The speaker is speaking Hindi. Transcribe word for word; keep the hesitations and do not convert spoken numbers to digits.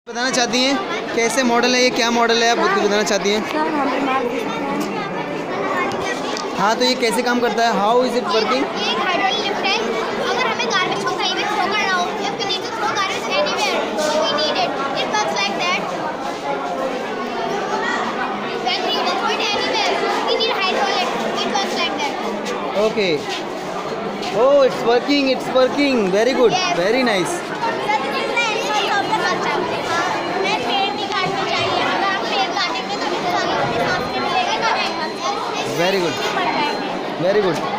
बताना चाहती हैं कैसे मॉडल है ये, क्या मॉडल है आप बताना चाहती हैं? हाँ तो ये कैसे काम करता है, हाउ इज इट वर्किंग? ये एक हाइड्रोलिक लिफ्ट है। अगर हमें गार्बेज को कहीं भी थ्रो करना हो, if we need to throw garbage anywhere, we need it. It works like that. When we need to throw it anywhere, we need hydraulic. It works like that. Okay. Oh, it's working. It's working. Very good. Yes. Very nice. Very good. Very good.